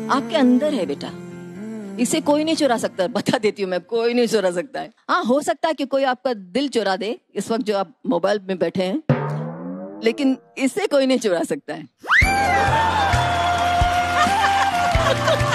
आपके अंदर है बेटा, इसे कोई नहीं चुरा सकता। बता देती हूँ मैं, कोई नहीं चुरा सकता है। हाँ, हो सकता है कि कोई आपका दिल चुरा दे इस वक्त जो आप मोबाइल में बैठे हैं, लेकिन इसे कोई नहीं चुरा सकता है।